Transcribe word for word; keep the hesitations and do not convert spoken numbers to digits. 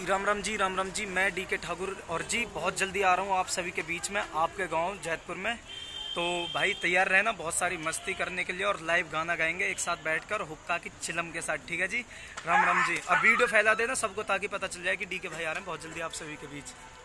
राम राम जी, राम राम जी। मैं डी के ठाकुर और जी बहुत जल्दी आ रहा हूँ आप सभी के बीच में, आपके गांव जैतपुर में। तो भाई तैयार रहना बहुत सारी मस्ती करने के लिए, और लाइव गाना गाएंगे एक साथ बैठकर हुक्का की चिलम के साथ, ठीक है जी। राम राम जी। अब वीडियो फैला देना सबको ताकि पता चल जाए कि डी के भाई आ रहे हैं बहुत जल्दी आप सभी के बीच।